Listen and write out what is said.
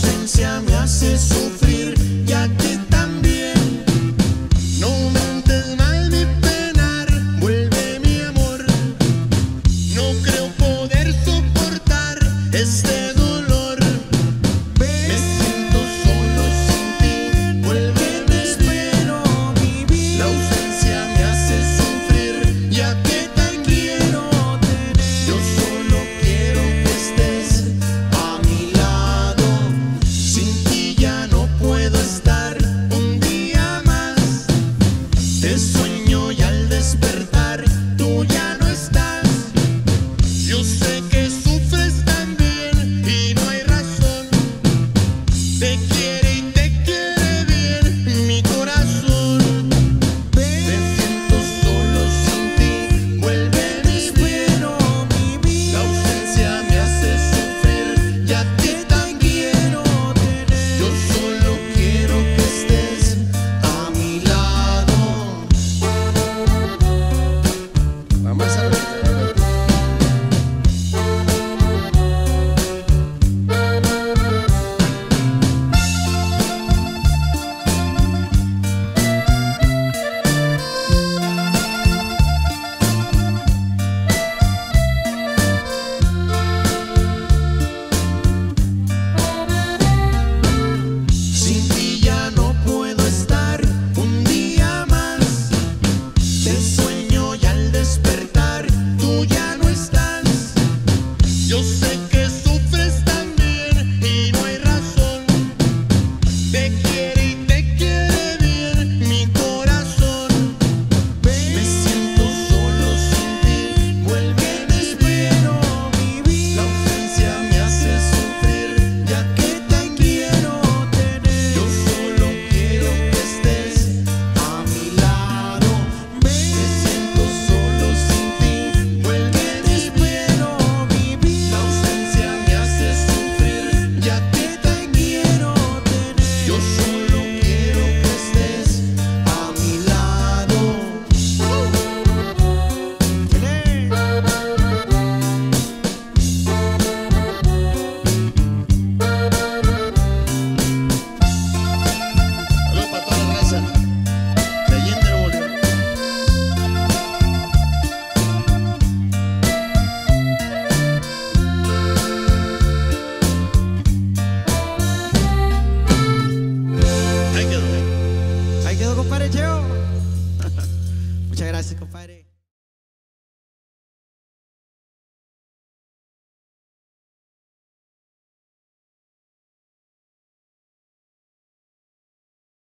ausencia me hace sufrir, ya que también no aumentes más mi penar. Vuelve mi amor, no creo poder soportar este dolor. Me siento solo sin ti, vuelve mi espero vivir. La ausencia me hace sufrir, ya que te quiero tener. Yo solo quiero que estés a mi lado. Sin ti ya no puedo estar un día más. Te sueño y al despertar tú ya no estás. Yo sé que sufres también y no hay razón. Te quiere y te quiere bien mi corazón. Me siento solo sin ti, vuelve mi espero vivir. La ausencia me hace sufrir, ya que te quiero tener. Yo solo quiero que estés a mi lado. Vamos a ver. Sin ti ya no puedo estar un día más. Te sueño y al despertar tú ya no estás. Yo sé que sufres también y no hay razón. Te quiere y te quiere bien mi corazón. Me siento solo sin ti, vuelve mi espero vivir. La ausencia me hace sufrir, ya que te quiero tener. Yo solo quiero que estés a mi lado. Me siento solo sin ti, vuelve mi espero vivir. La ausencia me hace sufrir, ya que te quiero tener. Yo solo quiero que estés a mi lado. Saludos para toda la raza de Allende, Nuevo León. Ahí quedó. Ahí quedó, compadre Cheo. Muchas gracias, compadre.